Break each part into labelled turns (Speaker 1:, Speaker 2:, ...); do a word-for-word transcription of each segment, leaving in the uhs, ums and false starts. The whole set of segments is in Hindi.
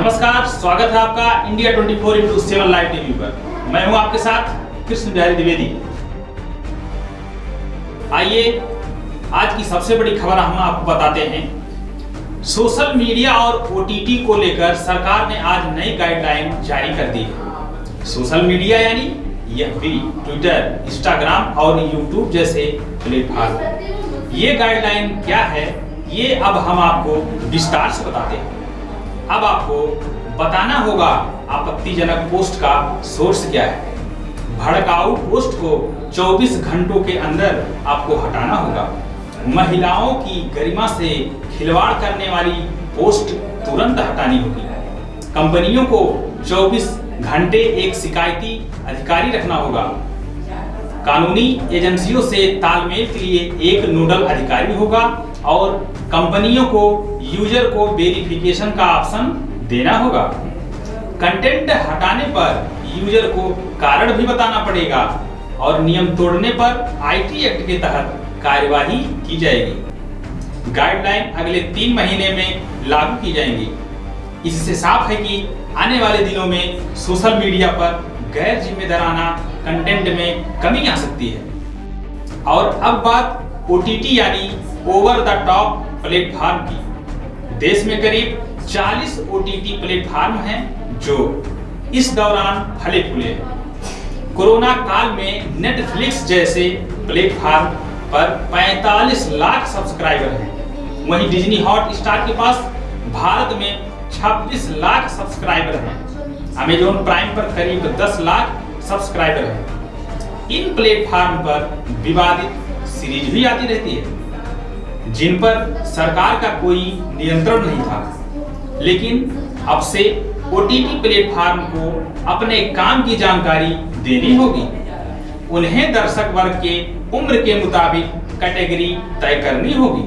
Speaker 1: नमस्कार, स्वागत है आपका India twenty four into seven live TV पर। मैं हूं आपके साथ कृष्ण बिहारी द्विवेदी। आइए आज की सबसे बड़ी खबर हम आपको बताते हैं। सोशल मीडिया और ओटीटी को लेकर सरकार ने आज नई गाइडलाइन जारी कर दी है। सोशल मीडिया यानी एफबी, ट्विटर, इंस्टाग्राम और यूट्यूब जैसे प्लेटफॉर्म। ये गाइडलाइन क्या है, ये अब हम आपको विस्तार से बताते हैं। अब आपको बताना होगा आपत्तिजनक पोस्ट का सोर्स क्या है। भड़काऊ पोस्ट को चौबीस घंटों के अंदर आपको हटाना होगा। महिलाओं की गरिमा से खिलवाड़ करने वाली पोस्ट तुरंत हटानी होगी। कंपनियों को चौबीस घंटे एक शिकायती अधिकारी रखना होगा। कानूनी एजेंसियों से तालमेल के लिए एक नोडल अधिकारी होगा और कंपनियों को यूजर को वेरिफिकेशन का ऑप्शन देना होगा। कंटेंट हटाने पर यूजर को कारण भी बताना पड़ेगा और नियम तोड़ने पर आईटी एक्ट के तहत कार्यवाही की जाएगी। गाइडलाइन अगले तीन महीने में लागू की जाएंगी। इससे साफ है कि आने वाले दिनों में सोशल मीडिया पर गैर जिम्मेदाराना कंटेंट में कमी आ सकती है। और अब बात ओटीटी यानी ओवर द टॉप प्लेटफॉर्म की। देश में करीब चालीस ओटीटी प्लेटफॉर्म हैं जो इस दौरान फले फूले हैं। कोरोना काल में नेटफ्लिक्स जैसे प्लेटफॉर्म पर पैंतालीस लाख सब्सक्राइबर हैं। वहीं डिज्नी हॉटस्टार के पास भारत में छब्बीस लाख सब्सक्राइबर हैं। अमेजॉन प्राइम पर करीब दस लाख सब्सक्राइबर हैं। इन प्लेटफॉर्म पर विवादित सीरीज भी आती रहती है जिन पर सरकार का कोई नियंत्रण नहीं था। लेकिन अब से ओटीटी प्लेटफॉर्म को अपने काम की जानकारी देनी होगी। उन्हें दर्शक वर्ग के उम्र के मुताबिक कैटेगरी तय करनी होगी।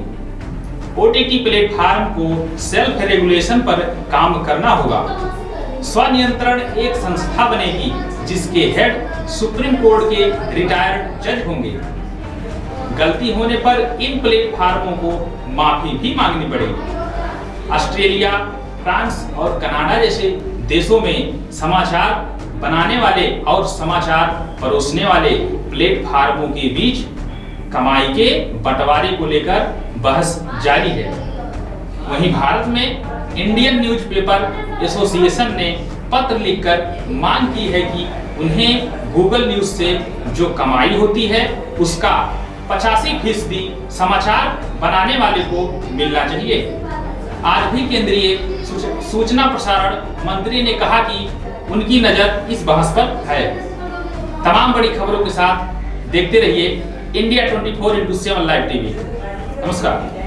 Speaker 1: ओटीटी प्लेटफॉर्म को सेल्फ रेगुलेशन पर काम करना होगा। स्वनियंत्रण एक संस्था बनेगी जिसके हेड सुप्रीम कोर्ट के रिटायर्ड जज होंगे। गलती होने पर इन प्लेटफॉर्मों को माफी भी मांगनी पड़ेगी। ऑस्ट्रेलिया, फ्रांस और कनाडा जैसे देशों में समाचार बनाने वाले और समाचार परोसने वाले प्लेटफॉर्मों के बीच कमाई के बंटवारे को लेकर बहस जारी है। वहीं भारत में इंडियन न्यूज़पेपर एसोसिएशन ने पत्र लिखकर मांग की है कि उन्हें गूगल न्यूज से जो कमाई होती है उसका पचासी फीसदी समाचार बनाने वाले को मिलना चाहिए। आज भी केंद्रीय सूचना प्रसारण मंत्री ने कहा कि उनकी नजर इस बहस पर है। तमाम बड़ी खबरों के साथ देखते रहिए India twenty four into seven live TV. नमस्कार।